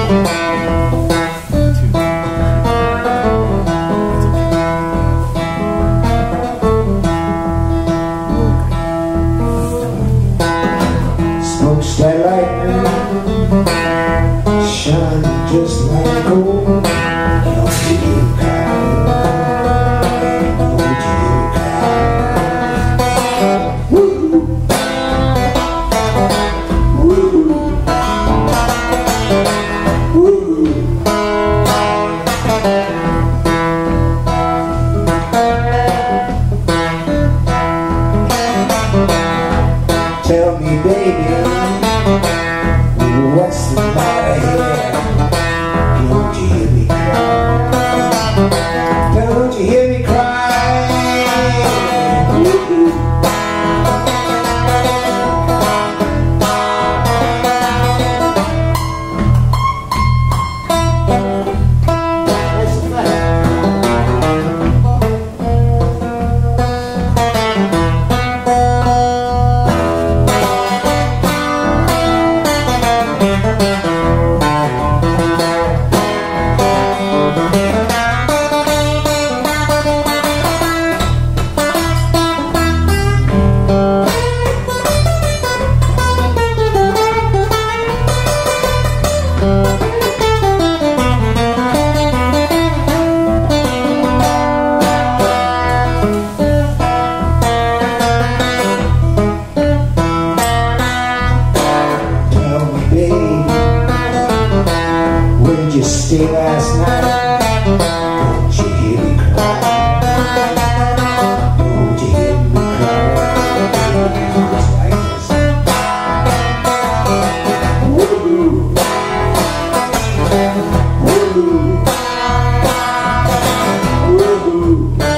Smokestack lightning shine just like gold. Don't you cry, don't you cry. Woo, woo, woo. Tell me, baby, what's the matter here? Don't you hear me cry? Don't you hear me cry? You stay last night. Don't you hear me cry? Don't you hear me cry? It's like this. Woo, woo, woo.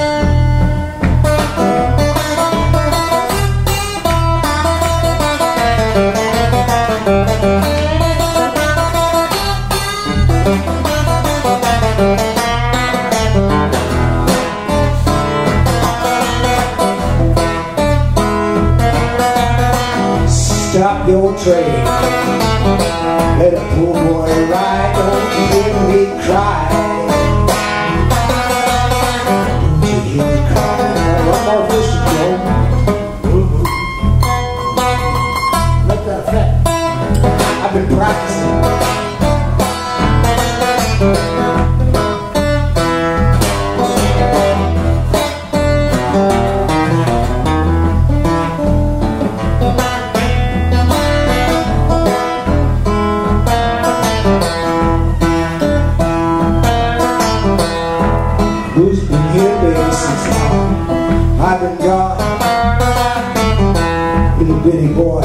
Stop your train, let a poor boy ride. Don't you hear me cry? Don't you hear me cry? One more verse to go. Let that effect. I've been practicing. Who's been here, baby, since I've been gone? Little bitty boy,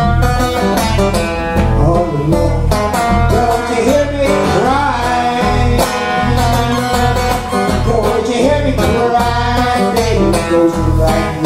all alone. Don't you hear me cry? Don't you hear me cry? Baby, it goes like